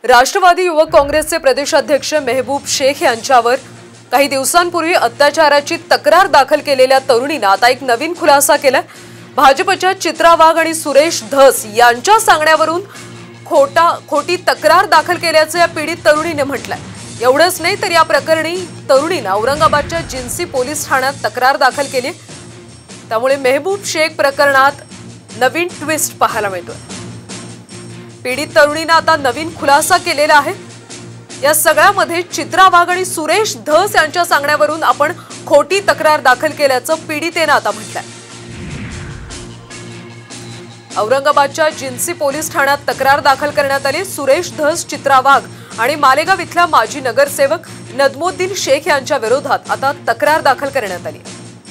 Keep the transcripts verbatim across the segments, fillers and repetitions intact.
राष्ट्रवादी युवक काँग्रेसचे प्रदेशाध्यक्ष मेहबूब शेख यांच्यावर काही दिवसांपूर्वी अत्याचाराची तक्रार दाखल केलेल्या तरुणीने आता एक नवीन खुलासा केलाय। भाजपच्या चित्रा वाघ आणि सुरेश धस यांच्या सांगण्यावरून खोटा खोटी तक्रार दाखल केल्याचे या पीडित तरुणीने म्हटलंय। एवढंच नाही तर या प्रकरणी तरुणीने औरंगाबादच्या जिन्सी पोलीस ठाण्यात तक्रार दाखल केली। त्यामुळे मेहबूब शेख प्रकरणात नवीन ट्विस्ट पाहायला मिळतोय। पीडित तरुणीने आता नवीन खुलासा केलेला आहे। या सगळ्यामध्ये चित्रा वाघ आणि सुरेश धस यांच्या सांगण्यावरून आपण खोटी तक्रार दाखल केल्याचं पीडितेने आता म्हटलंय। औरंगाबादच्या जिन्सी पोलीस ठाण्यात तक्रार दाखल करण्यात आली। सुरेश धस, चित्रा वाघ आणि मालेगाव इथल्या माजी नगरसेवक नदमुद्दीन शेख यांच्या विरोधात आता तक्रार दाखल करण्यात आली।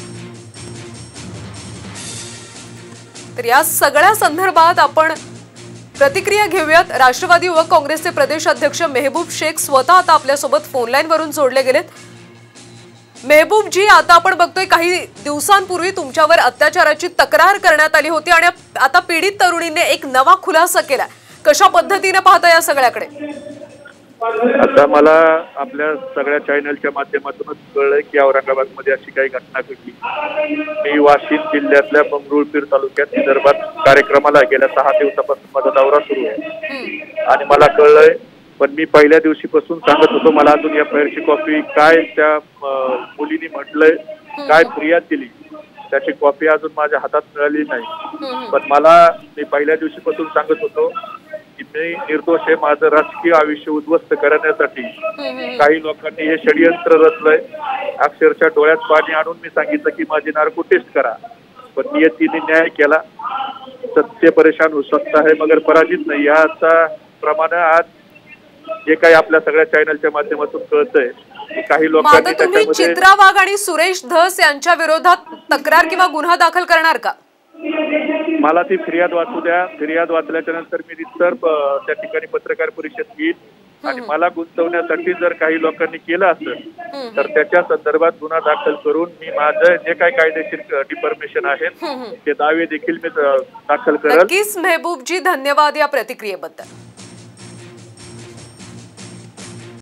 तर या सगळ्या संदर्भात आपण प्रतिक्रिया घेऊयात। राष्ट्रवादी युवक काँग्रेसचे प्रदेश अध्यक्ष मेहबूब शेख स्वतः आता आपल्या सोबत फोन लाईन वरून जोडले गेलेत। मेहबूब जी, आता आपण बघतोय काही दिवसांपूर्वी तुमच्यावर अत्याचाराची तक्रार करण्यात आली होती आणि आता पीडित तरुणीने एक नवा खुलासा केला। कशा पद्धतीने पाहता या सगळ्याकडे? आता मला आपल्या सगळ्या चॅनलच्या माध्यमातूनच कळलंय की औरंगाबाद मध्ये अशी काही घटना घडली। मी वाशिम जिल्ह्यातल्या मंगरुळपीर तालुक्यात विदर्भात कार्यक्रमाला गेल्या सहा दिवसापासून माझा दौरा सुरू आहे आणि मला कळलंय, पण मी पहिल्या दिवशीपासून सांगत होतो मला अजून या फायरची कॉपी काय त्या मुलीने म्हटलंय, काय फिर्याद दिली त्याची कॉपी अजून माझ्या हातात मिळाली नाही। पण मला मी पहिल्या दिवशीपासून सांगत होतो की मी निर्दोष आहे। माझं राजकीय आयुष्य उद्ध्वस्त करण्यासाठी काही लोकांनी हे षडयंत्र रचलंय। अक्षरशः डोळ्यात पाणी आणून मी सांगितलं की माझी नार्को टेस्ट करा, पण नियतीने न्याय केला। सत्य परेशान हो सकता है मगर पराजित नाही, याचा प्रमाणे आज जे काही आपल्या सगळ्या चॅनलच्या माध्यमातून कळतंय की काही लोकांनी त्याच्यामध्ये चित्रा वाघ आणि सुरेश धस यांच्या विरोधात तक्रार किंवा गुन्हा दाखल करणार का? मला ती फिर्याद वाचू द्या। फिर्याद वाचल्याच्या नंतर मी रितसर त्या ठिकाणी पत्रकार परिषद घेईन आणि मला गुंतवण्यासाठी जर काही लोकांनी केलं असेल तर त्याच्या संदर्भात गुन्हा दाखल करून मी माझं जे काही कायदेशीर डिफॉर्मेशन आहेत ते दावे देखील मी दाखल करेल। नक्कीच मेहबूब जी, धन्यवाद या प्रतिक्रियेबद्दल।